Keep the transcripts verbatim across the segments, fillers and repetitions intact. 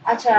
আচ্ছা,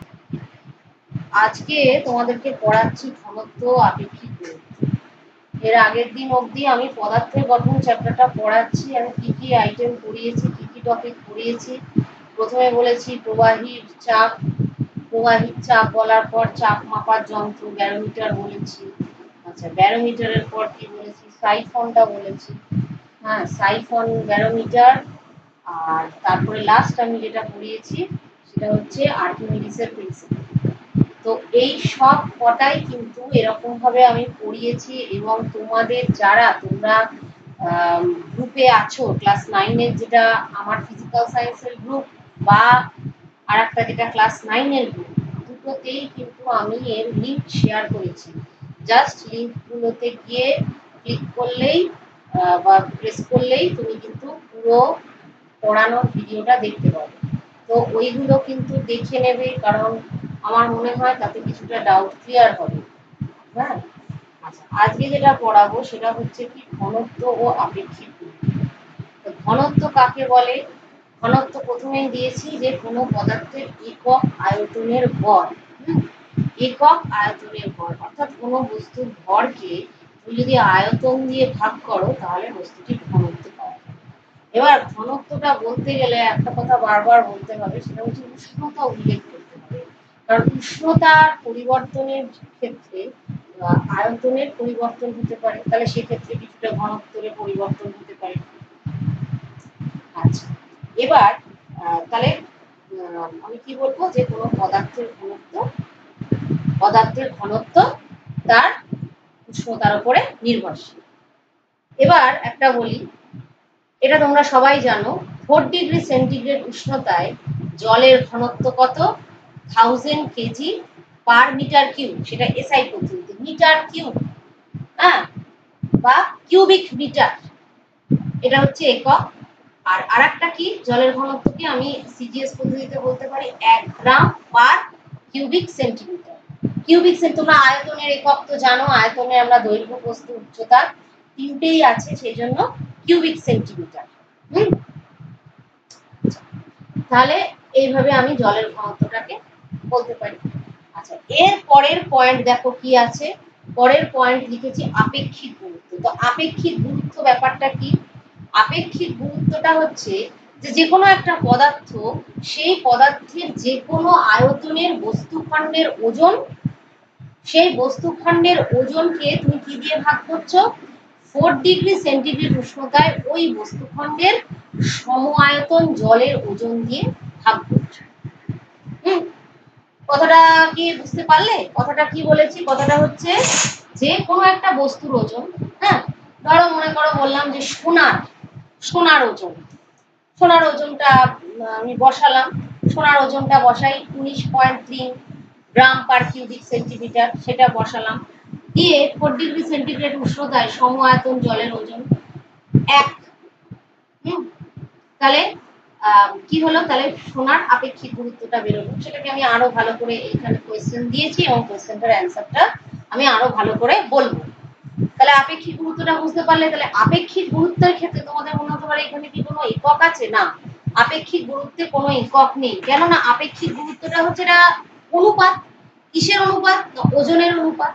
আজকে তোমাদেরকে পড়াচ্ছি ঘনত্ব আপেক্ষিক গুরুত্ব। এর আগের দিন অবধি আমি পদার্থের গঠন চ্যাপ্টারটা পড়াচ্ছি। আমি কি কি আইটেম পড়িয়েছি, কি কি টপিক পড়িয়েছি। প্রথমে বলেছি প্রবাহীর চাপ, প্রবাহীর চাপ বলার পর চাপ মাপার যন্ত্র ব্যারোমিটার বলেছি। আচ্ছা, ব্যারোমিটারের পর কি বলেছি, সাইফনটা বলেছি। হ্যাঁ, সাইফন, ব্যারোমিটার, আর তারপরে লাস্ট আমি যেটা পড়িয়েছি সেটা হচ্ছে আর্কিমিডিসের প্রিন্সিপাল। তো এই সব কটাই কিন্তু এরকম ভাবে আমি পড়িয়েছি, এবং তোমাদের যারা তোমরা গ্রুপে আছো, ক্লাস নাইনের যেটা আমার ফিজিক্যাল সায়েন্সের গ্রুপ, বা আর একটা যেটা ক্লাস নাইনের গ্রুপ, দুটোতেই কিন্তু আমি এর লিঙ্ক শেয়ার করেছি। জাস্ট লিঙ্কগুলোতে গিয়ে ক্লিক করলেই বা প্রেস করলেই তুমি কিন্তু পুরো পড়ানোর ভিডিওটা দেখতে পাবে। তো ওইগুলো কিন্তু দেখে নেবে, কারণ আমার মনে হয় তাতে কিছুটা ডাউট ক্লিয়ার হবে। হ্যাঁ, আচ্ছা, আজকে যেটা পড়াবো সেটা হচ্ছে কি ঘনত্ব ও আপেক্ষিক গুরুত্ব। তো ঘনত্ব কাকে বলে? ঘনত্ব প্রথমেই দিয়েছি যে কোনো পদার্থের একক আয়তনের ভর। একক আয়তনের ভর অর্থাৎ কোনো বস্তুর ভরকে তুমি যদি আয়তন দিয়ে ভাগ করো তাহলে বস্তুটির ঘনত্ব পাওয়া যায়। এবার ঘনত্বটা বলতে গেলে একটা কথা বারবার বলতে হবে, সেটা হচ্ছে উষ্ণতা উল্লেখ করতে হবে। কারণ উষ্ণতার পরিবর্তনের ক্ষেত্রে আয়তনের পরিবর্তন হতে পারে, তাহলে সেক্ষেত্রে কিছুটা ঘনত্বের পরিবর্তন হতে পারে। আচ্ছা, এবার তাহলে আমি কি বলবো, যে কোনো পদার্থের ঘনত্ব পদার্থের ঘনত্ব তার উষ্ণতার উপরে নির্ভরশীল। এবার একটা বলি, এটা তোমরা সবাই জানো, ফোর ডিগ্রি সেন্টিগ্রেড উষ্ণতায় জলের ঘনত্ব কত? Thousand KG per metre cube. সেটা এসআই পদ্ধতিতে মিটার কিউব, হ্যাঁ, বা কিউবিক মিটার, এটা হচ্ছে একক। আর আরেকটা কি, জলের ঘনত্বকে আমি সিজিএস পদ্ধতিতে বলতে পারি এক gram per cubic centimetre. Cubic centi, তোমরা আয়তনের একক তো জানো, আয়তনে আমরা দৈর্ঘ্য, প্রস্থ, উচ্চতা তিনটেই আছে, সেই জন্য কিউবিক সেন্টিমিটার। হুম, তাহলে এইভাবে আমি জলের ঘনত্বটাকে বলতে পারি। আচ্ছা, এর পরের পয়েন্ট দেখো কি আছে, পরের পয়েন্ট লিখেছি আপেক্ষিক গুরুত্ব। তো আপেক্ষিক গুরুত্ব ব্যাপারটা কি? আপেক্ষিক গুরুত্বটা হচ্ছে যে যে কোনো একটা পদার্থ, সেই পদার্থের যে কোনো আয়তনের বস্তুখণ্ডের ওজন, সেই বস্তুখণ্ডের ওজনকে তুমি কি দিয়ে ভাগ করছো? ফোর ডিগ্রি সেন্টিগ্রেড উষ্ণতায় ওই বস্তুখণ্ডের সম আয়তন জলের ওজন দিয়ে ভাগ করছো। হুম, কথাটা কি বুঝতে পারলে? কথাটা কি বলেছি? কথাটা হচ্ছে যে কোনো একটা বস্তুর ওজন, হ্যাঁ, ধরো মনে করো বললাম যে সোনার সোনার ওজন, সোনার ওজনটা আমি বসালাম, সোনার ওজনটা বসাই উনিশ পয়েন্ট তিন গ্রাম পার কিউবিক সেন্টিমিটার, সেটা বসালাম, দিয়ে ফোর ডিগ্রি সেন্টিগ্রেড উষ্ণতায় সম আয়তন জলের ওজন এক। হুম, তাহলে কি হলো? তাহলে সোনার আপেক্ষিক গুরুত্বটা বেরোলো। সেটাকে আমি আরো ভালো করে এখানে কোয়েশ্চেন দিয়েছি, এবং কোয়েশ্চেনটার অ্যান্সারটা আমি আরো ভালো করে বলবো। তাহলে আপেক্ষিক গুরুত্বটা বুঝতে পারলে, তাহলে আপেক্ষিক গুরুত্বের ক্ষেত্রে তোমাদের মনে হতে পারে এখানে কি কোনো একক আছে? না, আপেক্ষিক গুরুত্বে কোনো একক নেই। কেননা আপেক্ষিক গুরুত্বটা হচ্ছে এটা অনুপাত। কিসের অনুপাত? ওজনের অনুপাত।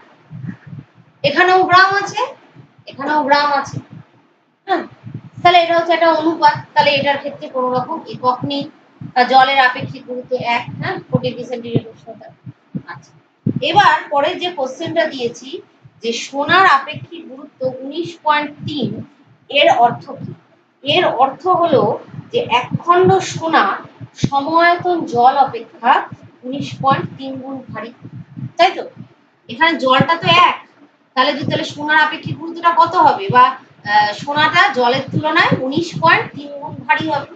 এখানেও গ্রাম আছে, এখানেও গ্রাম আছে, হ্যাঁ, তাহলে এটা হচ্ছে একটা অনুপাত। তাহলে এটার ক্ষেত্রে কোনো রকম একক নেই। জলের আপেক্ষিক গুরুত্ব এক, হ্যাঁ, ফোর ডিগ্রি সেন্টিগ্রেড উষ্ণতা। আচ্ছা, এবার পরের যে কোশ্চেনটা দিয়েছি যে সোনার আপেক্ষিক গুরুত্ব উনিশ পয়েন্ট তিন, এর অর্থ কি? এর অর্থ হলো যে এক খণ্ড সোনা সমায়তন জল অপেক্ষা উনিশ পয়েন্ট তিন গুণ ভারী, তাই তো? এখানে জলটা তো এক, তাহলে যদি তাহলে সোনার আপেক্ষিক গুরুত্বটা কত হবে? বা সোনাটা জলের তুলনায় উনিশ পয়েন্ট তিন গুণ ভারী হবে।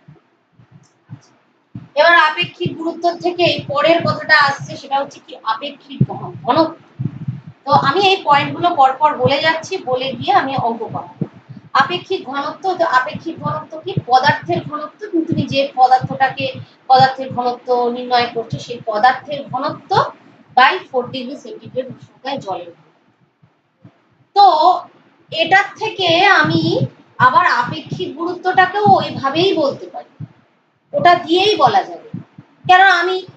এবার আপেক্ষিক গুরুত্ব থেকে এই পরের কথাটা আসছে, সেটা হচ্ছে কি আপেক্ষিক ঘনত্ব। তো আমি এই পয়েন্টগুলো পরপর বলে যাচ্ছি, বলে গিয়ে আমি অঙ্ক পাবো। আপেক্ষিক ঘনত্ব, তো আপেক্ষিক ঘনত্ব কি? পদার্থের ঘনত্ব, তুমি যে পদার্থটাকে পদার্থের ঘনত্ব নির্ণয় করছো, সেই পদার্থের ঘনত্ব বাই ফোর ডিগ্রি সেন্টিগ্রেড উষ্ণতায় জলের। তো এটার থেকে আমি আবার আপেক্ষিক গুরুত্বটাকেও ওইভাবেই বলতে পারি, ওটা দিয়েই বলা যাবে। কেন আমি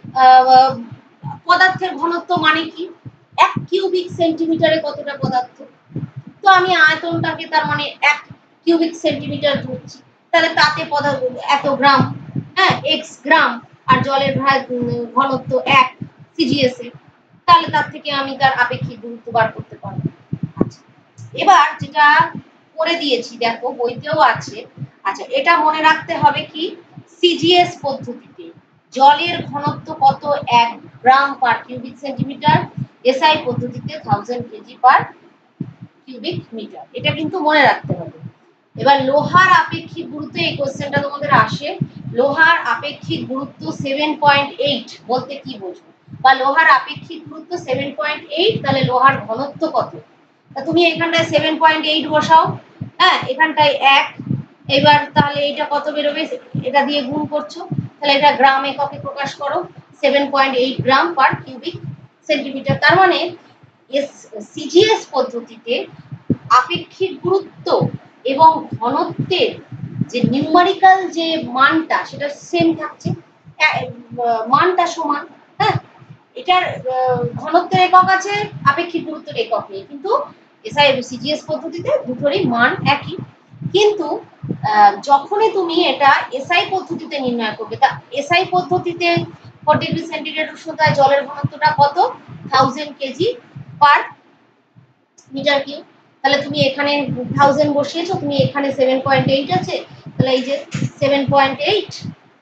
পদার্থের ঘনত্ব মানে কি, এক কিউবিক সেন্টিমিটারে কতটা পদার্থ। তো আমি আয়তনটাকে তার মানে এক কিউবিক সেন্টিমিটার ধরছি, তাহলে তাতে পদার্থ এত গ্রাম, হ্যাঁ এক্স গ্রাম, আর জলের ঘনত্ব এক সিজিএস এ, তাহলে তার থেকে আমি তার আপেক্ষিক গুরুত্ব বার করতে পারবো। আচ্ছা, এবার যেটা করে দিয়েছি দেখো বইতেও আছে, আচ্ছা এটা মনে রাখতে হবে কি, সিজিএস পদ্ধতিতে জলের ঘনত্ব কত, এক gram per cubic centimetre, SI পদ্ধতিতে thousand KG per cubic metre, এটা কিন্তু মনে রাখতে হবে। এবার লোহার আপেক্ষিক গুরুত্ব, এই কোশ্চেনটা তোমাদের আসে, লোহার আপেক্ষিক গুরুত্ব সেভেন পয়েন্ট এইট বলতে কি বোঝো, বা লোহার আপেক্ষিক গুরুত্ব সেভেন পয়েন্ট এইট, তাহলে লোহার ঘনত্ব কত, তা তুমি এখানটায় সেভেন পয়েন্ট এইট বসাও, হ্যাঁ এখানটায় এক, এবার তাহলে এটা কত বেরোবে, এটা দিয়ে গুণ করছো, তাহলে এটা গ্রাম এককে প্রকাশ করো, seven point eight gram per cubic centimetre. তার মানে সিজিএস পদ্ধতিতে আপেক্ষিক গুরুত্ব এবং ঘনত্বের যে নিউমারিক্যাল যে মানটা সেটা সেম থাকছে, মানটা সমান, হ্যাঁ এটার ঘনত্বের একক আছে, আপেক্ষিক গুরুত্বের একক নেই, কিন্তু এসআই সিজিএস পদ্ধতিতে দুটোরই মান একই। কিন্তু যখনই তুমি এটা এসআই পদ্ধতিতে নির্ণয় করবে, তা এসআই পদ্ধতিতে ফোর ডিগ্রি সেন্টিগ্রেড উষ্ণতায় জলের ঘনত্বটা কত, thousand KG per metre cube, তাহলে তুমি এখানে থাউজেন্ড বসিয়েছো, তুমি এখানে সেভেন পয়েন্ট এইট আছে, তাহলে এই যে সেভেন পয়েন্ট এইট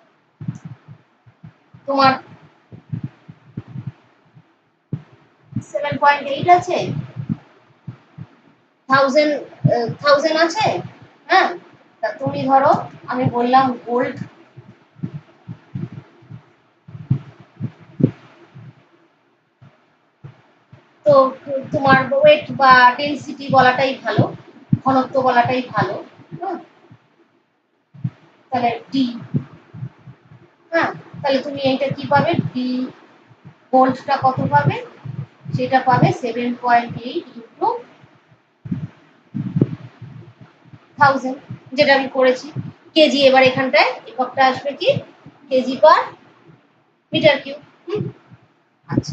তোমার সেভেন পয়েন্ট এইট আছে, থাউজেন্ড থাউজেন্ড আছে, হ্যাঁ তা তুমি ধরো আমি বললাম ভোল্ট, তো তোমার ওয়েট বা ডেনসিটি বলাটাই ভালো, ঘনত্ব বলাটাই ভালো, হ্যাঁ তাহলে ডি, হ্যাঁ তাহলে তুমি এইটা কি পাবে, ডি ভোল্টটা কত পাবে, সেটা পাবে seven point eight into thousand, যেটা আমি করেছি কেজি। এবার এখানটায় এককটা আসবে কি, কেজি পার মিটার কিউব। আচ্ছা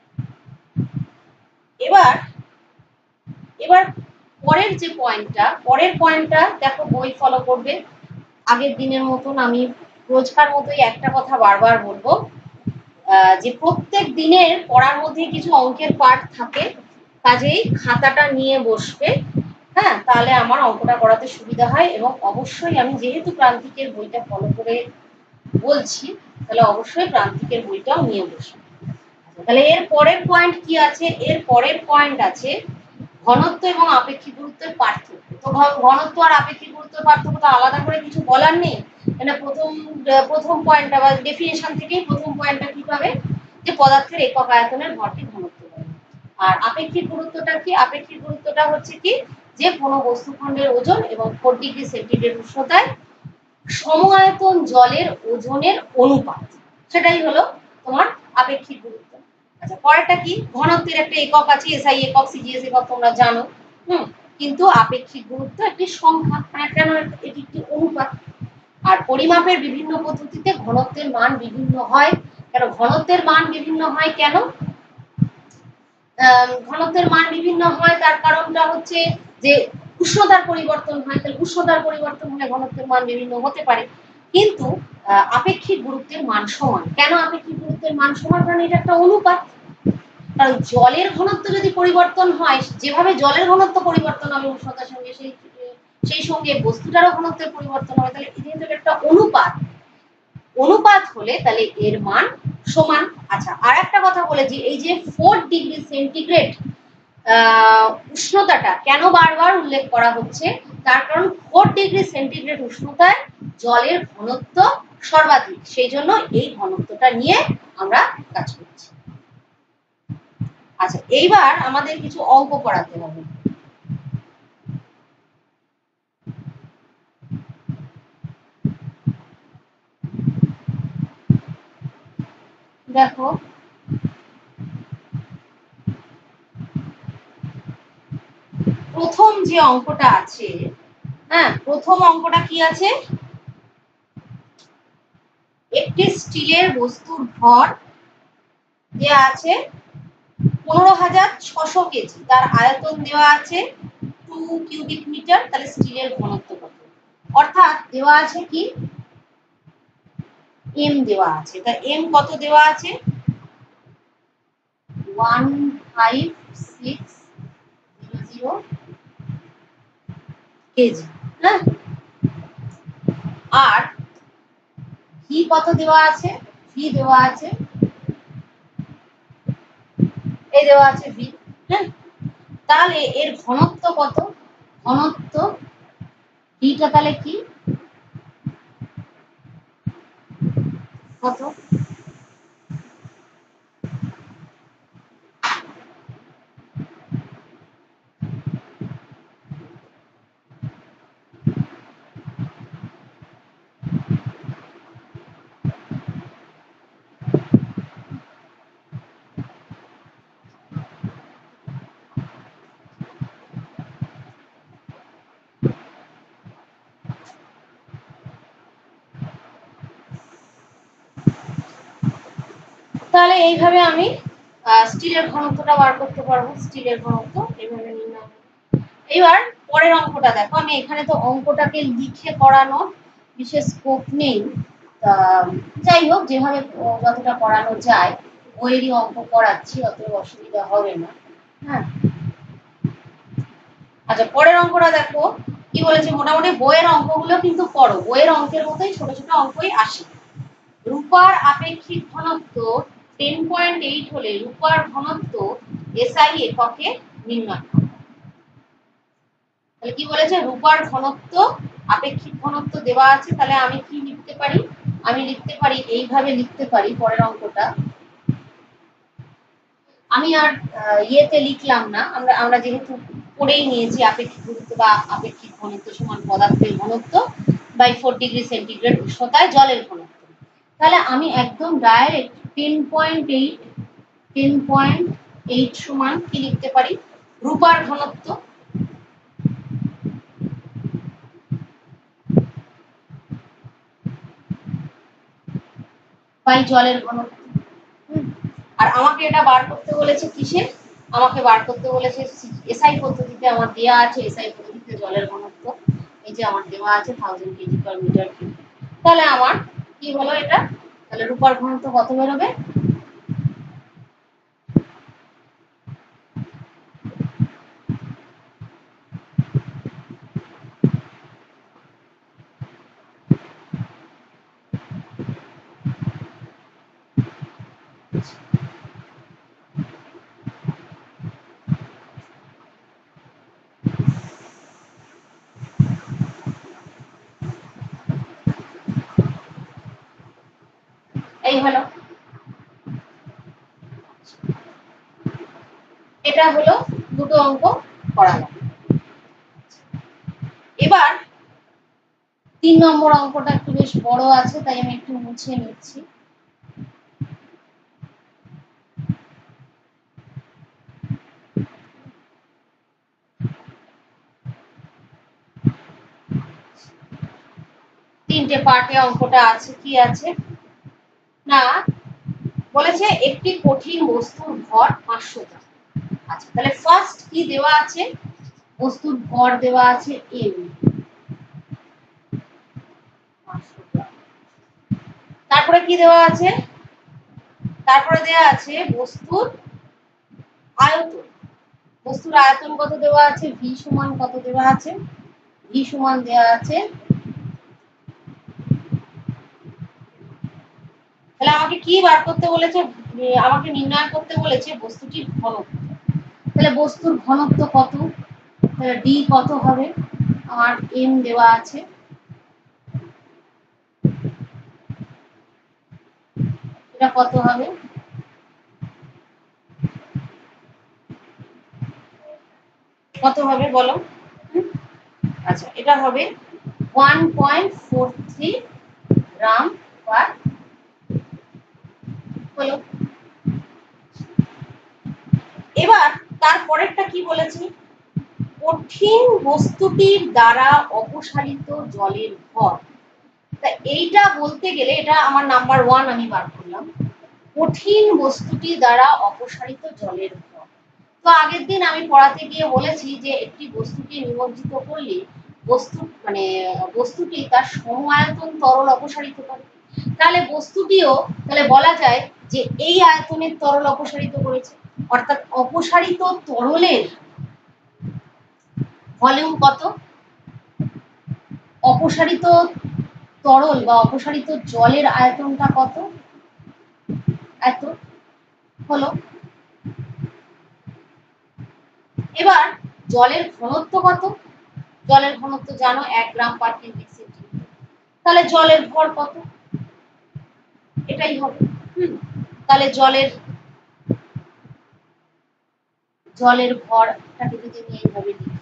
এবার এবার পরের যে পয়েন্টটা, পরের পয়েন্টটা দেখো বই ফলো করবে, আগের দিনের মতন আমি রোজকার মতোই একটা কথা বারবার বলবো, যে প্রত্যেক দিনের পড়ার মধ্যে কিছু অঙ্কের পার্ট থাকে, কাজেই খাতাটা নিয়ে বসবে, হ্যাঁ তাহলে আমার অঙ্কটা করাতে সুবিধা হয়, এবং অবশ্যই আমি যেহেতু প্রান্তিকের বইটা ফলো করে বলছি, তাহলে অবশ্যই প্রান্তিকের বইটাও নিয়ে বসবে। তাহলে এর পরের পয়েন্ট কি আছে, এর পরের পয়েন্ট আছে ঘনত্ব এবং আপেক্ষিক গুরুত্বের পার্থক্য। তো ঘনত্ব আর আপেক্ষিক গুরুত্বের পার্থক্য তো আলাদা করে কিছু বলার নেই, এটা প্রথম প্রথম পয়েন্টটা বা ডেফিনেশন থেকেই প্রথম পয়েন্টটা কি পাবে, যে পদার্থের একক আয়তনের ভরটি ঘনত্ব পাবে। আর আপেক্ষিক গুরুত্বটা কি, আপেক্ষিক গুরুত্বটা হচ্ছে কি, যে কোনো বস্তুখণ্ডের ওজন এবং ফোর ডিগ্রি সেন্টিগ্রেড উষ্ণতায় সম-আয়তন জলের ওজনের অনুপাত, সেটাই হলো তোমার আপেক্ষিক গুরুত্ব। আচ্ছা পরেরটা কি, ঘনত্বের একটা একক আছে, এসআই একক, সিজিএস একক তোমরা জানো, হুম কিন্তু আপেক্ষিক গুরুত্ব একটি সংখ্যা, মানে কেন এটি একটি অনুপাত। আর পরিমাপের বিভিন্ন পদ্ধতিতে ঘনত্বের মান বিভিন্ন হয়, কেন ঘনত্বের মান বিভিন্ন হয় কেন, ঘনত্বের মান বিভিন্ন হয় তার কারণটা হচ্ছে যে উষ্ণতার পরিবর্তন হয়, তাহলে উষ্ণতার পরিবর্তন হলে ঘনত্বের মান বিভিন্ন হতে পারে, কিন্তু আপেক্ষিক গুরুত্বের মান সমান। কেন আপেক্ষিক গুরুত্বের মান সমান, কারণ এটা একটা অনুপাত। কারণ জলের ঘনত্ব যদি পরিবর্তন হয়, যেভাবে জলের ঘনত্ব পরিবর্তন হবে উষ্ণতার সঙ্গে, সেই সেই সঙ্গে বস্তুটারও ঘনত্বের পরিবর্তন হবে, তাহলে যেহেতু একটা অনুপাত, অনুপাত হলে তাহলে এর মান সমান। আচ্ছা আর একটা কথা বলেছি, এই যে ফোর ডিগ্রি সেন্টিগ্রেড উষ্ণতাটা কেন বারবার উল্লেখ করা হচ্ছে, তার কারণ ফোর ডিগ্রি সেন্টিগ্রেড উষ্ণতায় জলের ঘনত্ব সর্বাধিক, সেই জন্য এই ঘনত্বটা নিয়ে আমরা কাজ করছি। আচ্ছা এইবার আমাদের কিছু অঙ্ক করাতে হবে। দেখো প্রথম যে অঙ্কটা আছে, হ্যাঁ প্রথম অঙ্কটা কি আছে, একটি স্টিলের বস্তুর ভর দেওয়া আছে পনেরো হাজার ছশো কেজি, তার আয়তন দেওয়া আছে টু কিউবিক মিটার, তাহলে স্টিলের ঘনত্ব কত? অর্থাৎ দেওয়া আছে কি এম দেওয়া আছে, তা এম কত দেওয়া আছে one five six zero zero kg, হ্যাঁ। আর ভি কত দেওয়া আছে, ভি দেওয়া আছে এই দেওয়া আছে ভি, হ্যাঁ। তাহলে এর ঘনত্ব কত, ঘনত্ব ভিটা তাহলে কি কত? তাহলে এইভাবে আমি স্টিলের ঘনত্বটা বার করতে পারবো, স্টিলের ঘনত্ব এইভাবে নির্ণয়। এবার পরের অঙ্কটা দেখো, আমি এখানে তো অঙ্কটাকে লিখে করানোর বিশেষ স্কোপ নেই, যাই হোক যেভাবে যতটা করানো যায় বইয়েরই অঙ্ক করাচ্ছি, অতএব অসুবিধা হবে না, হ্যাঁ। আচ্ছা পরের অঙ্কটা দেখো কি বলেছে, মোটামুটি বইয়ের অঙ্কগুলো কিন্তু পড়ো, বইয়ের অঙ্কের মতোই ছোট ছোট অঙ্কই আসে। রূপার আপেক্ষিক ঘনত্ব টেন পয়েন্ট এইট হলে রূপার ঘনত্ব এসআই এককে নির্ণয় করো। তাহলে কি বলেছে, রূপার ঘনত্ব আপেক্ষিক ঘনত্ব দেওয়া আছে, তাহলে আমি কি লিখতে পারি, আমি লিখতে পারি এইভাবে লিখতে পারি পরের অঙ্কটা, আমি আর ইয়েতে লিখলাম না, আমরা আমরা যেহেতু পড়েই নিয়েছি আপেক্ষিক গুরুত্ব বা আপেক্ষিক ঘনত্ব সমান পদার্থের ঘনত্ব বাই ফোর ডিগ্রি সেন্টিগ্রেড উষ্ণতায় জলের ঘনত্ব। তাহলে আমি একদম direct ten point eight ten point eight সমান কি লিখতে পারি, রূপার ঘনত্ব বাই জলের ঘনত্ব। আর আমাকে এটা বার করতে বলেছে কিসে, আমাকে বার করতে বলেছে এসআই পদ্ধতিতে, আমার দেওয়া আছে এসআই পদ্ধতিতে জলের ঘনত্ব, এই যে আমার দেওয়া আছে thousand KG per metre cube. তাহলে আমার কি হলো এটা, তাহলে রূপার ঘনত্ব কত বেরোবে, এই হলো, এটা হলো দুটো অঙ্ক করা গেল। এবার তিন নম্বর অঙ্কটা একটু বেশ বড় আছে, তাই আমি একটু মুছে নিচ্ছি। তিনটে পার্টে অঙ্কটা আছে, কি আছে না বলেছে একটি কঠিন বস্তুর ভর পাঁচশো গ্রাম। আচ্ছা তাহলে ফার্স্ট কি দেওয়া আছে, বস্তুর ভর দেওয়া আছে এম, তারপরে কি দেওয়া আছে, তারপরে দেওয়া আছে বস্তুর আয়তন, বস্তুর আয়তন কত দেওয়া আছে, ভি সমান কত দেওয়া আছে, ভি সমান দেওয়া আছে, তাহলে আমাকে কি বার করতে বলেছে, আমাকে নির্ণয় করতে বলেছে বস্তুটির ঘনত্ব। তাহলে বস্তুর ঘনত্ব কত, তাহলে ডি কত হবে, আমার এম দেওয়া আছে, এটা কত হবে, কত হবে বলো, আচ্ছা এটা হবে one point four three gram per হলো। এবার তারপরেরটা কি বলেছি, কঠিন বস্তুটির দ্বারা অপসারিত জলের ভর। তা এইটা বলতে গেলে এটা আমার নাম্বার ওয়ান আমি বার করলাম, কঠিন বস্তুটি দ্বারা অপসারিত জলের ভর। তো আগের দিন আমি পড়াতে গিয়ে বলেছি যে একটি বস্তুকে নিমজ্জিত করলে বস্তু মানে বস্তুটি তার সম-আয়তন তরল অপসারিত করে। তাহলে বস্তুটিও তাহলে বলা যায় যে এই আয়তনের তরল অপসারিত করেছে, অর্থাৎ অপসারিত তরলের ভলিউম কত, অপসারিত তরল বা অপসারিত জলের আয়তনটা কত, এত হলো। এবার জলের ঘনত্ব কত, জলের ঘনত্ব জানো এক গ্রাম পার কিউবিক সেন্টিমিটার, তাহলে জলের ভর কত, এটাই হবে। হুম, তাহলে জলের জলের ভরটাকে যদি আমি এইভাবে লিখি,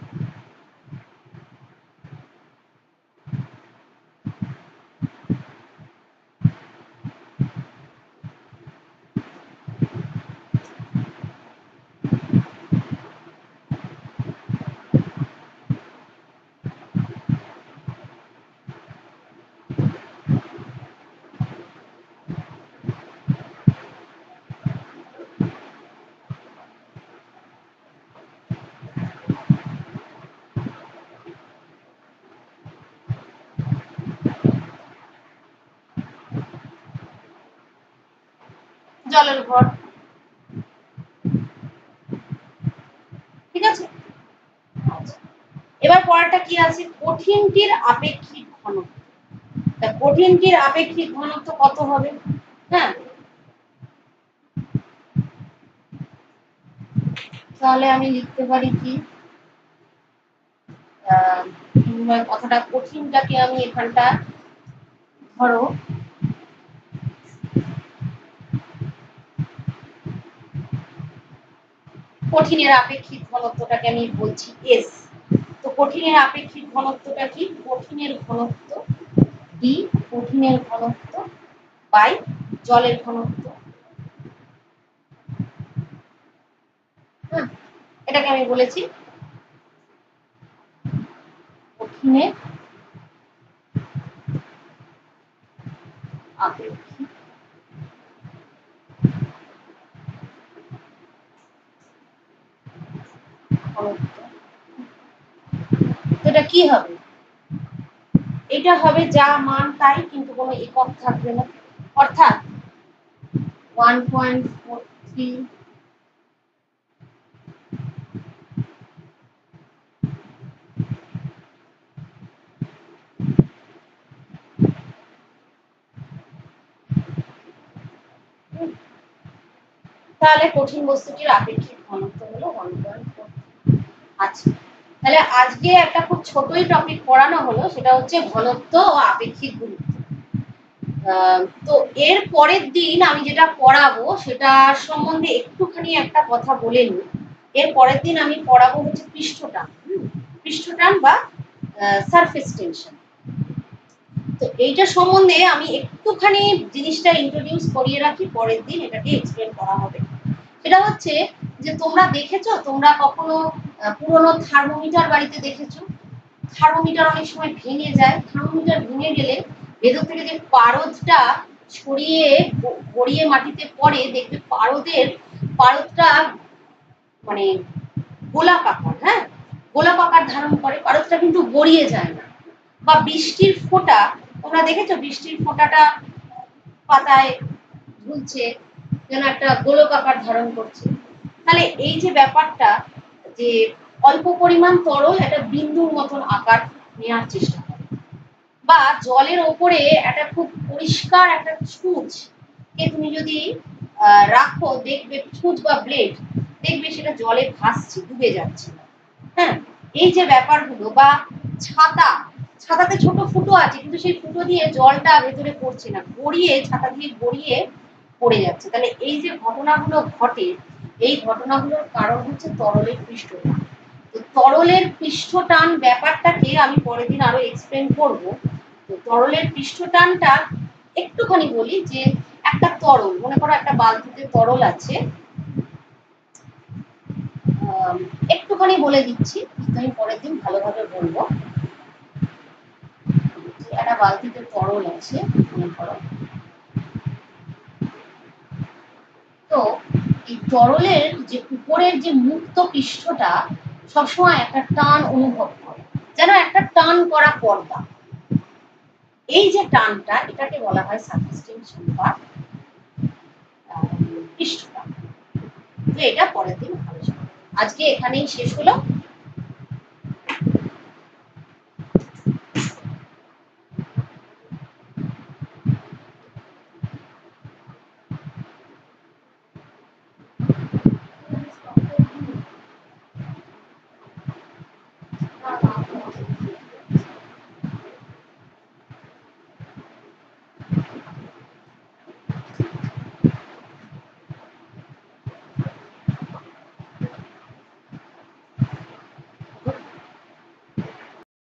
জলের ভর, ঠিক আছে। এবার পরেরটা কি আছে, কঠিনটির আপেক্ষিক ঘনত্ব। তা কঠিনটির আপেক্ষিক ঘনত্ব কত হবে, হ্যাঁ তাহলে আমি লিখতে পারি কি, কথাটা কঠিনটাকে আমি এখানটা ধরো কঠিনের আপেক্ষিক ঘনত্বটাকে আমি বলছি এস। তো কঠিনের আপেক্ষিক ঘনত্বটা কি, কঠিনের ঘনত্ব ডি, কঠিনের ঘনত্ব বাই জলের ঘনত্ব। হ্যাঁ, এটাকে আমি বলেছি কঠিনের আপেক্ষিক ঘনত্ব। এটা কি হবে, এটা হবে যা মান তাই, কিন্তু কোনো একক থাকবে না, অর্থাৎ ওয়ান পয়েন্ট ফোর থ্রি তাহলে কঠিন বস্তুটির আপেক্ষিক ঘনত্ব হলো ওয়ান পয়েন্ট ফোর। আচ্ছা, তাহলে আজকে একটা খুব ছোটই টপিক পড়ানো হলো, সেটা হচ্ছে ঘনত্ব ও আপেক্ষিক গুরুত্ব। তো এর পরের দিন আমি যেটা পড়াবো সেটা সম্বন্ধে একটুখানি একটা কথা বলে নিই। এর পরের দিন আমি পড়াবো হচ্ছে পৃষ্ঠটান, পৃষ্ঠটান বা সারফেস টেনশন। তো এইটা সম্বন্ধে আমি একটুখানি জিনিসটা ইন্ট্রোডিউস করিয়ে রাখি, পরের দিন এটাকে এক্সপ্লেন করা হবে। সেটা হচ্ছে যে তোমরা দেখেছো, তোমরা কখনো পুরনো থার্মোমিটার বাড়িতে দেখেছো, থার্মোমিটার অনেক সময় ভেঙে যায়, থার্মোমিটার ভেঙে গেলে ভেতর থেকে যে পারদটা ছড়িয়ে গড়িয়ে মাটিতে পড়ে, দেখবে পারদের পারদটা মানে গোলাকার, হ্যাঁ গোলাকার ধারণ করে, পারদটা কিন্তু গড়িয়ে যায় না। বা বৃষ্টির ফোঁটা, তোমরা দেখেছো বৃষ্টির ফোঁটাটা পাতায় ঝুলছে, যেন একটা গোলকাকার ধারণ করছে। তাহলে এই যে ব্যাপারটা, যে অল্প পরিমাণ তরল একটা বিন্দুর মতন আকার নেওয়ার চেষ্টা করে, বা জলের ওপরে একটা খুব পরিষ্কার একটা ছুঁচ কে তুমি যদি রাখো, দেখবে ছুঁচ বা ব্লেড, দেখবে সেটা জলে ভাসছে, ডুবে যাচ্ছে। হ্যাঁ, এই যে ব্যাপারগুলো, বা ছাতা, ছাতাতে ছোট ফুটো আছে কিন্তু সেই ফুটো দিয়ে জলটা ভেতরে পড়ছে না, গড়িয়ে ছাতা দিয়ে গড়িয়ে পড়ে যাচ্ছে। তাহলে এই যে ঘটনাগুলো ঘটে, এই ঘটনাগুলোর কারণ হচ্ছে তরলের পৃষ্ঠটান। তো তরলের পৃষ্ঠটান ব্যাপারটাকে আমি পরের দিন আরো এক্সপ্লেন করব। তো তরলের পৃষ্ঠটানটা একটুখানি বলি, যে একটা তরল, মনে করো একটা বালতিতে তরল আছে, একটুখানি বলে দিচ্ছি, আমি পরের দিন ভালোভাবে বলবো। একটা বালতিতে তরল আছে, মনে করো তো এই তরলের যে উপরের যে মুক্ত পৃষ্ঠটা সবসময় একটা টান অনুভব করে, যেন একটা টান করা পর্দা। এই যে টানটা এটাকে বলা হয় সারফেস টেনশন বা পৃষ্ঠটান। তো এটা পরের দিন আলোচনা। আজকে এখানেই শেষ হলো।